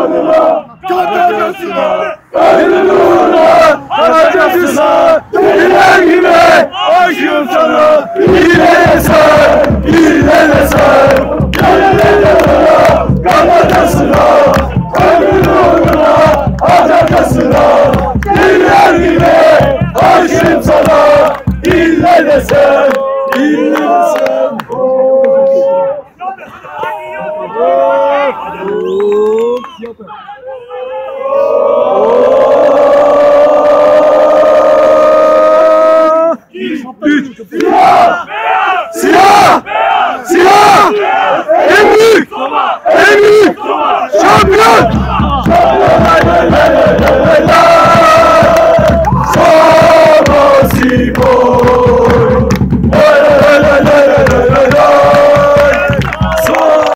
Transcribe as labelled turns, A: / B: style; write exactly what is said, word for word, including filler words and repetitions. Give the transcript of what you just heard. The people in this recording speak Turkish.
A: canına, kancasına, ölümün uğruna, harcasına, deliler gibi aşığım sana, ille sen, ille sen, gönlümün uğruna, kancasına, ölümün uğruna, harcasına, deliler gibi aşığım sana, ille sen, ille sen. Üç, siyah, siyah, siyah, en büyük, en büyük şampiyon.